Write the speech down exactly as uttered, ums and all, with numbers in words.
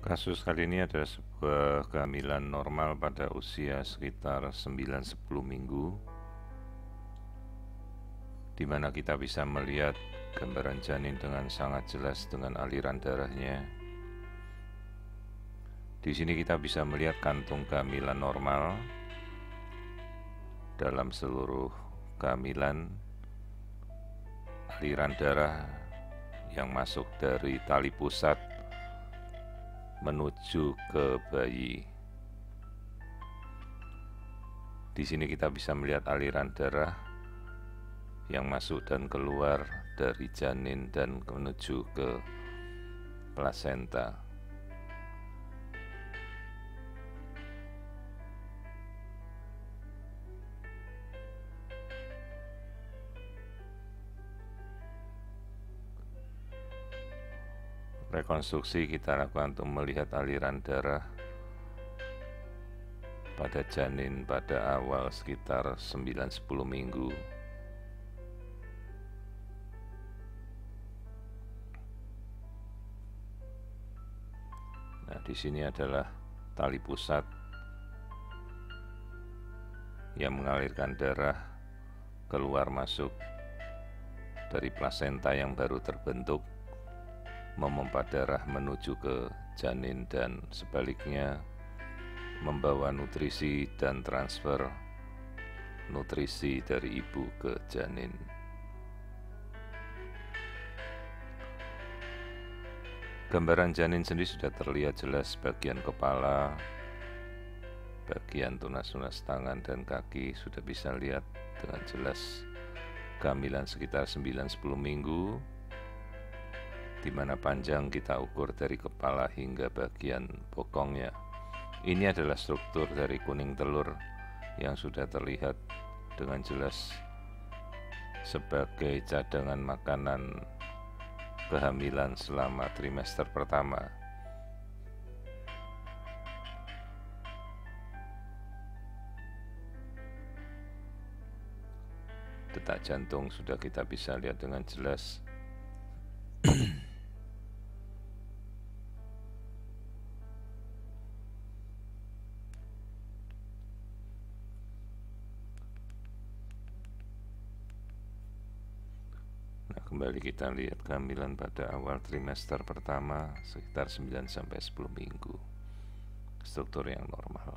Kasus kali ini adalah sebuah kehamilan normal pada usia sekitar sembilan sampai sepuluh minggu, di mana kita bisa melihat gambaran janin dengan sangat jelas dengan aliran darahnya. Di sini kita bisa melihat kantung kehamilan normal. Dalam seluruh kehamilan, aliran darah yang masuk dari tali pusat menuju ke bayi. Di sini kita bisa melihat aliran darah yang masuk dan keluar dari janin dan menuju ke plasenta. Rekonstruksi kita lakukan untuk melihat aliran darah pada janin pada awal sekitar sembilan sampai sepuluh minggu. Nah, di sini adalah tali pusat yang mengalirkan darah keluar masuk dari plasenta yang baru terbentuk, memompa darah menuju ke janin dan sebaliknya, membawa nutrisi dan transfer nutrisi dari ibu ke janin. Gambaran janin sendiri sudah terlihat jelas, bagian kepala, bagian tunas-tunas tangan dan kaki sudah bisa lihat dengan jelas. Kehamilan sekitar sembilan sampai sepuluh minggu, di mana panjang kita ukur dari kepala hingga bagian bokongnya. Ini adalah struktur dari kuning telur yang sudah terlihat dengan jelas sebagai cadangan makanan kehamilan selama trimester pertama. Detak jantung sudah kita bisa lihat dengan jelas. Nah, kembali kita lihat kehamilan pada awal trimester pertama sekitar sembilan sampai sepuluh minggu. Struktur yang normal.